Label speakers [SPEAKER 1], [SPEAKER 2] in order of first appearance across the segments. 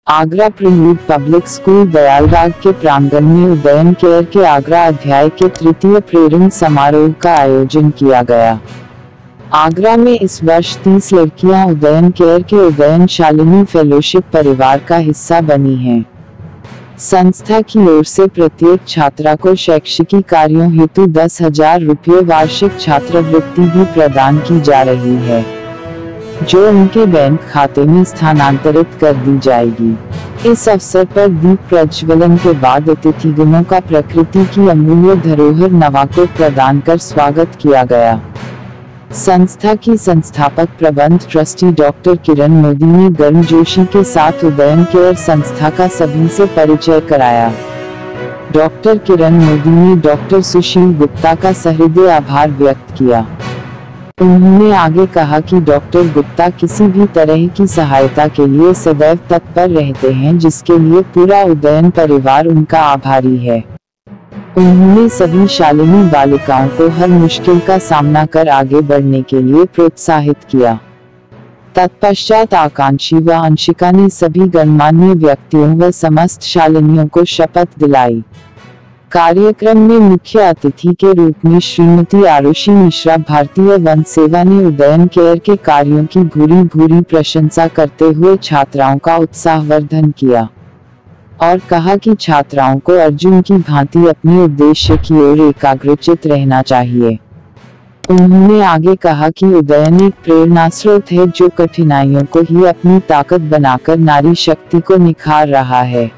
[SPEAKER 1] Agra prelude public school Dayalbagh के प्रांगण में उदयन केयर के आगरा अध्याय के तृतीय प्रेरण समारोह का आयोजन किया गया। आगरा में इस वर्ष 30 लड़कियां उदयन केयर के उदयन शालिनी फेलोशिप परिवार का हिस्सा बनी हैं। संस्था की ओर से प्रत्येक छात्रा को शैक्षिकी कार्यों हेतु 10,000 रुपये वार्षिक छात्रवृत्ति भी प्रदान की जा रही है, जो उनके बैंक खाते में स्थानांतरित कर दी जाएगी। इस अवसर पर दीप प्रज्वलन के बाद अतिथिगणों का प्रकृति की अमूल्य धरोहर नवा को प्रदान कर स्वागत किया गया। संस्था की संस्थापक प्रबंध ट्रस्टी डॉक्टर किरण मोदी ने गर्मजोशी के साथ उदयन केयर संस्था का सभी से परिचय कराया। डॉक्टर किरण मोदी ने डॉक्टर सुशील गुप्ता का सहृदय आभार व्यक्त किया। उन्होंने आगे कहा कि डॉक्टर गुप्ता किसी भी तरह की सहायता के लिए सदैव तत्पर रहते हैं, जिसके लिए पूरा उदयन परिवार उनका आभारी है। उन्होंने सभी शालिनी बालिकाओं को हर मुश्किल का सामना कर आगे बढ़ने के लिए प्रोत्साहित किया। तत्पश्चात आकांक्षी व अंशिका ने सभी गणमान्य व्यक्तियों व समस्त शालिनियों को शपथ दिलाई। कार्यक्रम में मुख्य अतिथि के रूप में श्रीमती आरुषि मिश्रा भारतीय वन सेवा ने उदयन केयर के कार्यों की भूरी भूरी प्रशंसा करते हुए छात्राओं का उत्साहवर्धन किया और कहा कि छात्राओं को अर्जुन की भांति अपने उद्देश्य की ओर एकाग्रचित रहना चाहिए। उन्होंने आगे कहा कि उदयन एक प्रेरणास्रोत है, जो कठिनाइयों को ही अपनी ताकत बनाकर नारी शक्ति को निखार रहा है।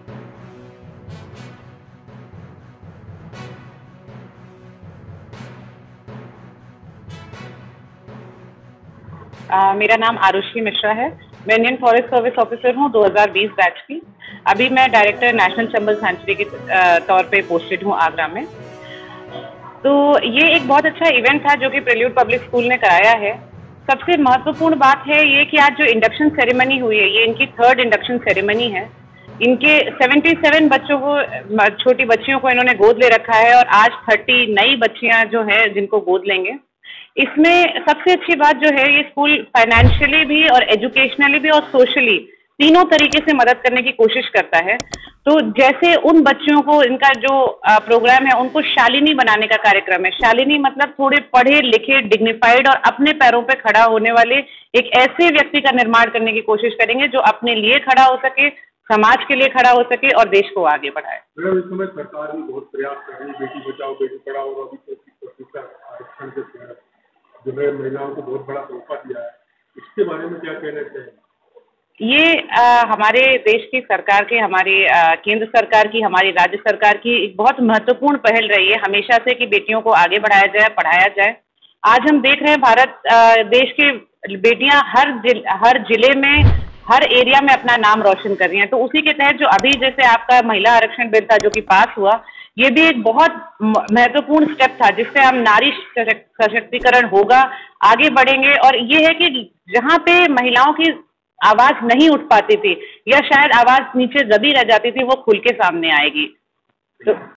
[SPEAKER 2] मेरा नाम आरुषि मिश्रा है। मैं इंडियन फॉरेस्ट सर्विस ऑफिसर हूँ 2020 बैच की। अभी मैं डायरेक्टर नेशनल चंबल सेंचुरी के तौर पे पोस्टेड हूँ आगरा में। तो ये एक बहुत अच्छा इवेंट था जो कि प्रील्यूड पब्लिक स्कूल ने कराया है। सबसे महत्वपूर्ण बात है ये कि आज जो इंडक्शन सेरेमनी हुई है, ये इनकी 3rd इंडक्शन सेरेमनी है। इनके 77 बच्चों को, छोटी बच्चियों को इन्होंने गोद ले रखा है और आज 30 नई बच्चियां जो है जिनको गोद लेंगे। इसमें सबसे अच्छी बात जो है, ये स्कूल फाइनेंशियली भी और एजुकेशनली भी और सोशली तीनों तरीके से मदद करने की कोशिश करता है। तो जैसे उन बच्चियों को, इनका जो प्रोग्राम है, उनको शालिनी बनाने का कार्यक्रम है। शालिनी मतलब थोड़े पढ़े लिखे, डिग्निफाइड और अपने पैरों पे खड़ा होने वाले एक ऐसे व्यक्ति का निर्माण करने की कोशिश करेंगे जो अपने लिए खड़ा हो सके, समाज के लिए खड़ा हो सके और देश को आगे बढ़ाए।
[SPEAKER 3] इस समय सरकार भी बहुत प्रयास कर रही है, बेटी बचाओ बेटी पढ़ाओ, और अभी तो आरक्षण के जो है महिलाओं को बहुत बड़ा तोहफा दिया है। इसके बारे में क्या कहना चाहिए?
[SPEAKER 2] ये हमारे देश की सरकार के, हमारे केंद्र सरकार की, हमारी राज्य सरकार की एक बहुत महत्वपूर्ण पहल रही है हमेशा से कि बेटियों को आगे बढ़ाया जाए, पढ़ाया जाए। आज हम देख रहे हैं भारत देश की बेटियां हर जिले में, हर एरिया में अपना नाम रोशन कर रही हैं। तो उसी के तहत जो अभी जैसे आपका महिला आरक्षण बिल था जो कि पास हुआ, ये भी एक बहुत महत्वपूर्ण स्टेप था जिससे हम नारी सशक्तिकरण होगा, आगे बढ़ेंगे। और ये है कि जहाँ पे महिलाओं की आवाज नहीं उठ पाती थी या शायद आवाज नीचे दबी रह जाती थी, वो खुल के सामने आएगी। तो